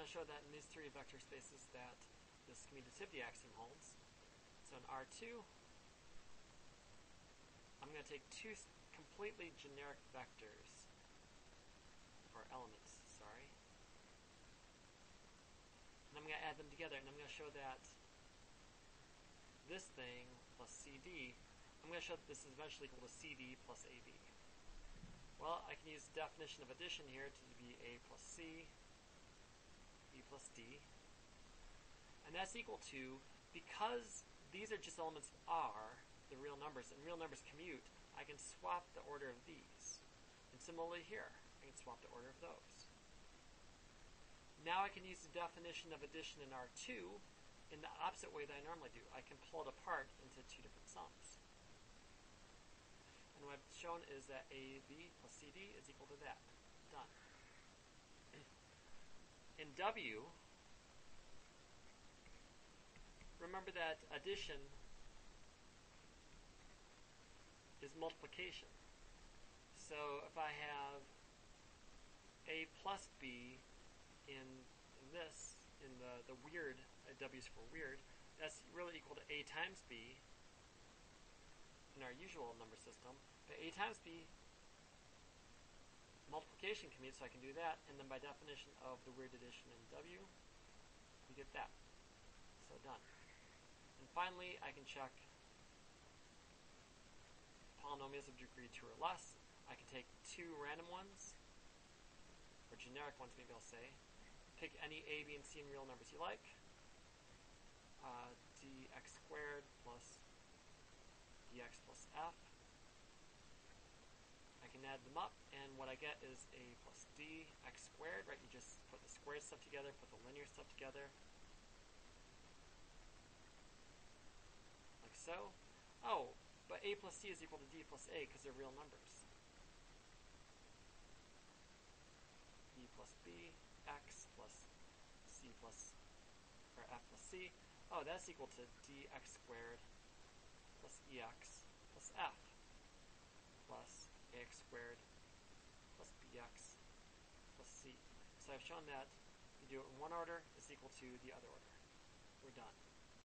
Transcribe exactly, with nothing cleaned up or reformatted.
to show that in these three vector spaces that this commutativity axiom holds. So in R two, I'm going to take two completely generic vectors, or elements, sorry, and I'm going to add them together, and I'm going to show that this thing plus C D, I'm going to show that this is eventually equal to C D plus A B. Well, I can use the definition of addition here to be A plus C, B plus D, and that's equal to, because these are just elements of R, the real numbers, and real numbers commute, I can swap the order of these. And similarly here, I can swap the order of those. Now I can use the definition of addition in R two in the opposite way that I normally do. I can pull it apart into two different sums. And what I've shown is that A B plus C D is equal to that. Done. In W, remember that addition is multiplication. So if I have A plus B in, in this, in the, the weird, uh, W's for weird, that's really equal to A times B in our usual number system. But A times B, multiplication commutes, so I can do that, and then by definition of the weird addition in W, you get that. So done. And finally, I can check polynomials of degree two or less. I can take two random ones, or generic ones maybe I'll say, pick any A, B, and C in real numbers you like, uh, dx squared plus dx plus f. I can add them up, and what I get is A plus D x squared, right? You just put the square stuff together, put the linear stuff together, like so. Oh, but A plus C is equal to D plus A because they're real numbers. B plus B, x plus C plus, or f plus C. Oh, that's equal to dx squared plus ex plus f plus ax squared plus bx plus c. So I've shown that you do it in one order is equal to the other order. We're done.